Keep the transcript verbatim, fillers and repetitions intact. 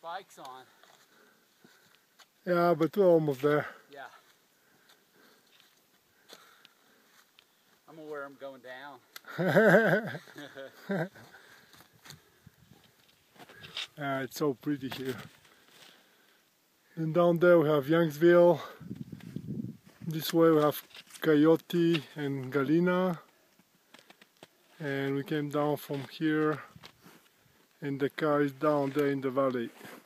spikes on. Yeah, but we're almost there. Yeah. I'm gonna wear them going down. Yeah, it's so pretty here. And down there we have Youngsville. This way we have Coyote and Galena. And we came down from here and the car is down there in the valley.